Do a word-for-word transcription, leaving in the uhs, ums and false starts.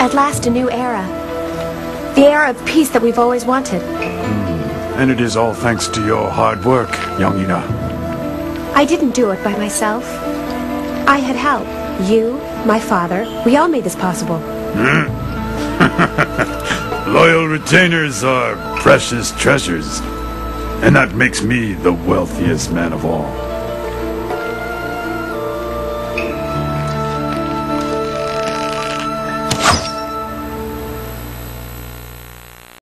At last, a new era. The era of peace that we've always wanted. Mm. And it is all thanks to your hard work, young Ina. I didn't do it by myself. I had help. You, my father, we all made this possible. Mm. Loyal retainers are precious treasures. And that makes me the wealthiest man of all.